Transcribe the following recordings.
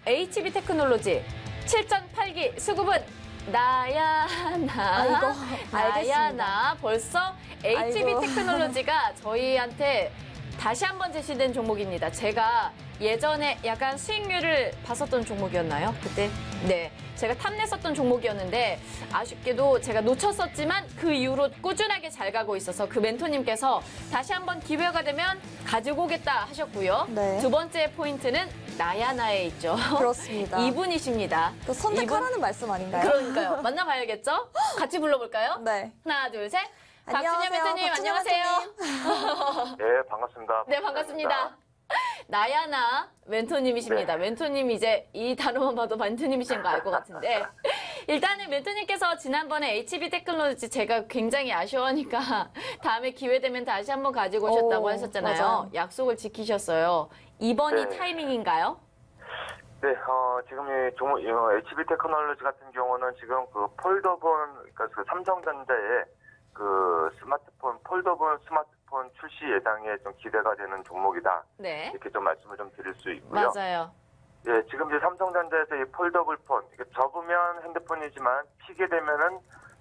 HB 테크놀로지 7.8기 수급은 나야 나 나야 나 벌써 HB 테크놀로지가 저희한테 다시 한번 제시된 종목입니다. 제가 예전에 약간 수익률을 봤었던 종목이었나요? 그때? 네. 제가 탐냈었던 종목이었는데 아쉽게도 제가 놓쳤었지만 그 이후로 꾸준하게 잘 가고 있어서 그 멘토님께서 다시 한번 기회가 되면 가지고 오겠다 하셨고요. 네. 두 번째 포인트는 나야나에 있죠. 그렇습니다. 이분이십니다. 그 선택하라는 말씀 아닌가요? 그러니까요. 만나봐야겠죠? 같이 불러볼까요? 네. 하나, 둘, 셋. 박준현 안녕하세요. 멘토님, 박준현 안녕하세요. 네, 반갑습니다. 네, 반갑습니다. 나야나 멘토님이십니다. 네. 멘토님 이제 이 단어만 봐도 멘토님이신 거 알 것 같은데 일단은 멘토님께서 지난번에 HB 테크놀로지 제가 굉장히 아쉬워하니까 다음에 기회 되면 다시 한번 가지고 오셨다고 하셨잖아요. 맞아요. 약속을 지키셨어요. 이번이 네. 타이밍인가요? 네, 지금 이 HB 테크놀로지 같은 경우는 지금 그 폴더본, 그러니까 그 삼성전자의 그 스마트폰, 폴더본 스마트폰 출시 예상에 좀 기대가 되는 종목이다. 네. 이렇게 좀 말씀을 좀 드릴 수 있고요. 맞아요. 예, 지금 이제 삼성전자에서 이 폴더블 폰, 이게 접으면 핸드폰이지만 피게 되면은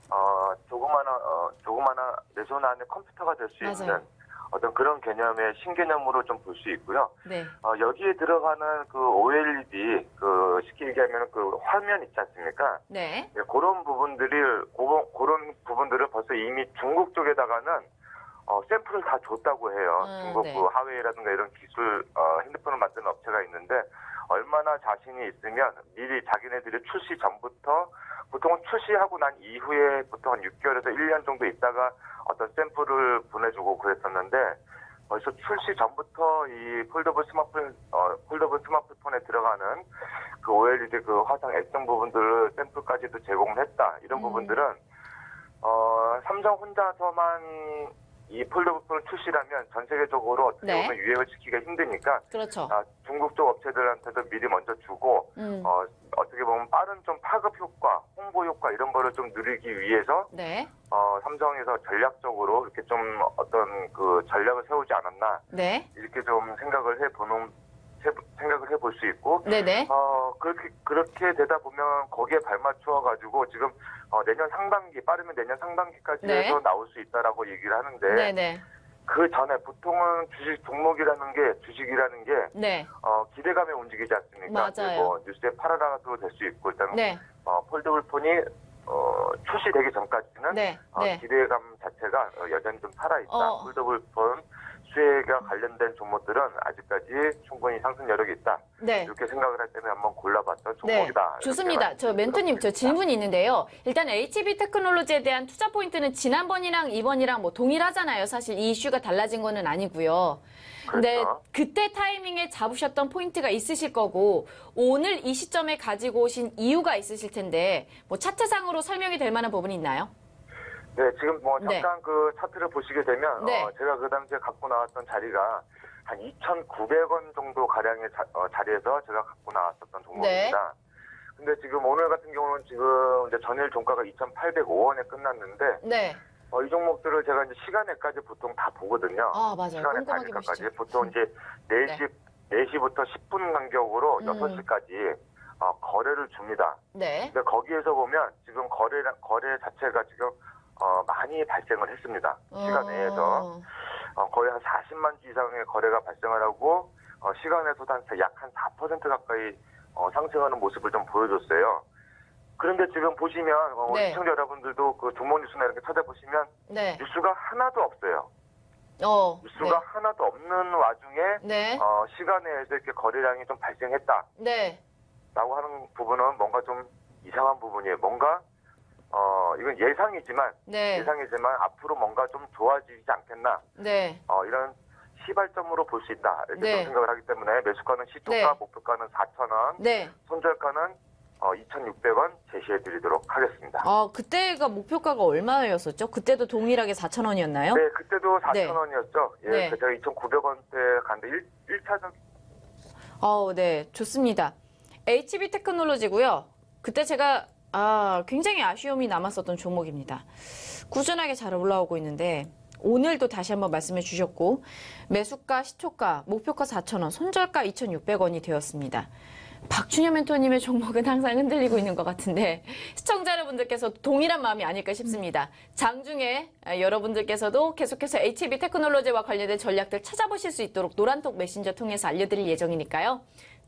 조그마한 내 손 안에 컴퓨터가 될 수 맞아요. 있는 어떤 그런 개념의 신개념으로 좀 볼 수 있고요. 네. 여기에 들어가는 그 OLED 쉽게 얘기하면 그 화면 있지 않습니까? 네. 예, 그런 부분들을 벌써 이미 중국 쪽에다가는 샘플을 다 줬다고 해요. 중국 네. 그 하웨이라든가 이런 기술 핸드폰을 만드는 업체가 있는데 얼마나 자신이 있으면 미리 자기네들이 출시 전부터 보통은 출시하고 난 이후에 보통 한 6개월에서 1년 정도 있다가 어떤 샘플을 보내주고 그랬었는데 벌써 출시 전부터 이 폴더블 스마트폰에 들어가는 그 OLED 그 화상 액정 부분들을 샘플까지도 제공을 했다. 이런 부분들은 삼성 혼자서만 이 폴더블폰을 출시라면 전 세계적으로 어떻게 네. 보면 유행을 시키기가 힘드니까 그렇죠. 중국 쪽 업체들한테도 미리 먼저 주고 어떻게 보면 빠른 좀 파급 효과, 홍보 효과 이런 거를 좀 누리기 위해서 네. 삼성에서 전략적으로 이렇게 좀 어떤 그 전략을 세우지 않았나 네. 이렇게 좀 생각을 해볼 수 있고 네네. 그렇게 되다 보면 거기에 발맞춰 가지고 지금 내년 상반기 빠르면 내년 상반기까지 네. 해서 나올 수 있다라고 얘기를 하는데 네네. 그 전에 보통은 주식이라는 게 네. 기대감에 움직이지 않습니까? 맞아요. 그리고 뉴스에 팔아라도 될 수 있고 일단 네. 폴더블 폰이 출시되기 전까지는 네. 네. 기대감 자체가 여전히 좀 살아있다. 폴더블 폰 수혜가 관련된 종목들은 아직까지 충분히 상승 여력이 있다. 네. 이렇게 생각을 할 때는 한번 골라봤던 네, 종목이다. 좋습니다. 저 멘토님, 저 질문이 있는데요. 일단 HB 테크놀로지에 대한 투자 포인트는 지난번이랑 이번이랑 뭐 동일하잖아요. 사실 이 이슈가 달라진 거는 아니고요. 근데 그렇죠. 그때 타이밍에 잡으셨던 포인트가 있으실 거고 오늘 이 시점에 가지고 오신 이유가 있으실 텐데 뭐 차트상으로 설명이 될 만한 부분이 있나요? 네, 지금 뭐 네. 잠깐 그 차트를 보시게 되면 네. 제가 그 당시에 갖고 나왔던 자리가 한 2,900원 정도 가량의 자리에서 제가 갖고 나왔었던 종목입니다. 근데 지금 오늘 같은 경우는 지금 이제 전일 종가가 2,805원에 끝났는데 네. 이 종목들을 제가 이제 시간에까지 보통 다 보거든요. 아, 맞아요. 시간에 꼼꼼하게 가니까까지 보시죠. 보통 이제 4시부터 10분 간격으로 6시까지 거래를 줍니다. 네. 근데 거기에서 보면 지금 거래 자체가 지금 많이 발생을 했습니다. 시간 내에서 거의 한 40만 주 이상의 거래가 발생을 하고 시간에서도 약 한 4% 가까이 상승하는 모습을 좀 보여줬어요. 그런데 지금 보시면 우리 네. 시청자 여러분들도 그 종목 뉴스나 이렇게 찾아보시면 네. 뉴스가 하나도 없어요. 뉴스가 하나도 없는 와중에 네. 시간 내에서 이렇게 거래량이 좀 발생했다. 네. 라고 하는 부분은 뭔가 좀 이상한 부분이에요. 뭔가 이건 예상이지만 앞으로 뭔가 좀 좋아지지 않겠나. 네. 이런 시발점으로 볼 수 있다. 이렇게 네. 좀 생각을 하기 때문에 매수가는 시초가, 네. 목표가는 4,000원, 네. 손절가는 2,600원 제시해 드리도록 하겠습니다. 그때가 목표가가 얼마였었죠? 그때도 동일하게 4,000원이었나요? 네, 그때도 네. 4,000원이었죠. 예, 네. 제가 2,900원대 갔는데 1차전. 네, 좋습니다. HB 테크놀로지고요. 그때 제가 굉장히 아쉬움이 남았었던 종목입니다. 꾸준하게 잘 올라오고 있는데 오늘도 다시 한번 말씀해 주셨고 매수가, 시초가, 목표가 4,000원, 손절가 2,600원이 되었습니다. 박준현 멘토님의 종목은 항상 흔들리고 있는 것 같은데 시청자 여러분들께서 동일한 마음이 아닐까 싶습니다. 장중에 여러분들께서도 계속해서 HB 테크놀로지와 관련된 전략들 찾아보실 수 있도록 노란톡 메신저 통해서 알려드릴 예정이니까요.